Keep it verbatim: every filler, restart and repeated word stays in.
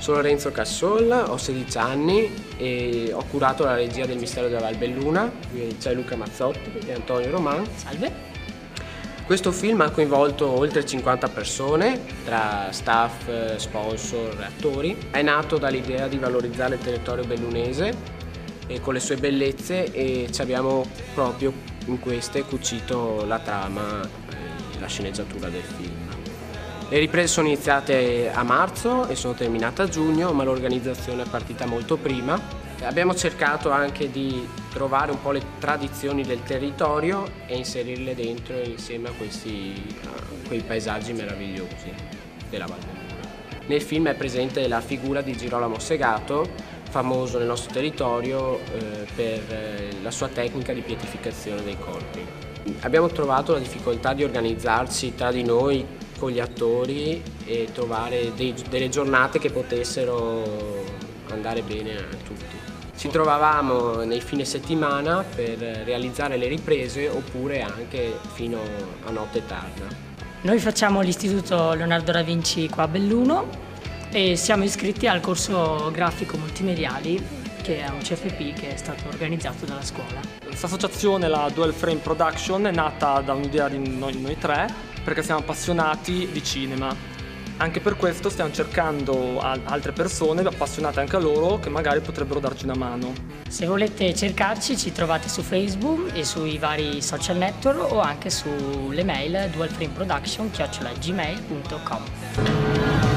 Sono Renzo Cassol, ho sedici anni e ho curato la regia del Mistero della Valbelluna. C'è Luca Mazzotti e Antonio Roman. Salve! Questo film ha coinvolto oltre cinquanta persone, tra staff, sponsor e attori. È nato dall'idea di valorizzare il territorio bellunese e con le sue bellezze, e ci abbiamo proprio in queste cucito la trama e la sceneggiatura del film. Le riprese sono iniziate a marzo e sono terminate a giugno, ma l'organizzazione è partita molto prima. Abbiamo cercato anche di trovare un po' le tradizioni del territorio e inserirle dentro insieme a questi, a quei paesaggi meravigliosi della Valbelluna. Nel film è presente la figura di Girolamo Segato, famoso nel nostro territorio eh, per eh, la sua tecnica di pietrificazione dei corpi. Abbiamo trovato la difficoltà di organizzarci tra di noi con gli attori e trovare dei, delle giornate che potessero andare bene a tutti. Ci trovavamo nei fine settimana per realizzare le riprese oppure anche fino a notte tarda. Noi facciamo l'Istituto Leonardo da Vinci qua a Belluno e siamo iscritti al corso grafico multimediali, che è un C F P che è stato organizzato dalla scuola. Questa associazione, la Dual Frame Production, è nata da un'idea di noi, noi tre, perché siamo appassionati di cinema. Anche per questo stiamo cercando altre persone appassionate anche a loro che magari potrebbero darci una mano. Se volete cercarci ci trovate su Facebook e sui vari social network o anche sulle mail dualframeproduction chiocciola gmail punto com.